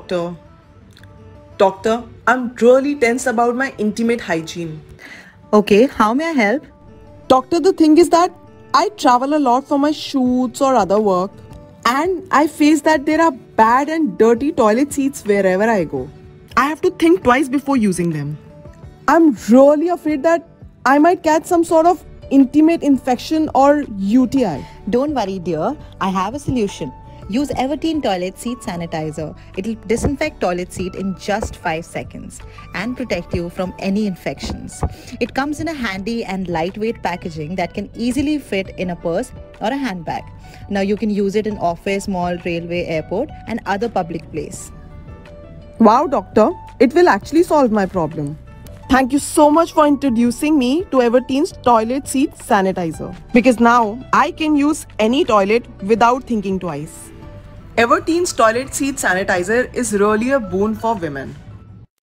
doctor. Doctor, I'm really tense about my intimate hygiene. Okay, how may I help? Doctor, the thing is that I travel a lot for my shoots or other work, and I face that there are bad and dirty toilet seats wherever I go. I have to think twice before using them. I'm really afraid that I might catch some sort of intimate infection or UTI. Don't worry, dear. I have a solution. Use Everteen toilet seat sanitizer. It'll disinfect toilet seat in just 5 seconds and protect you from any infections. It comes in a handy and lightweight packaging that can easily fit in a purse or a handbag. Now you can use it in office, mall, railway, airport and other public place. Wow, doctor, it will actually solve my problem. Thank you so much for introducing me to Everteen's toilet seat sanitizer, because now I can use any toilet without thinking twice. Everteen's toilet seat sanitizer is really a boon for women.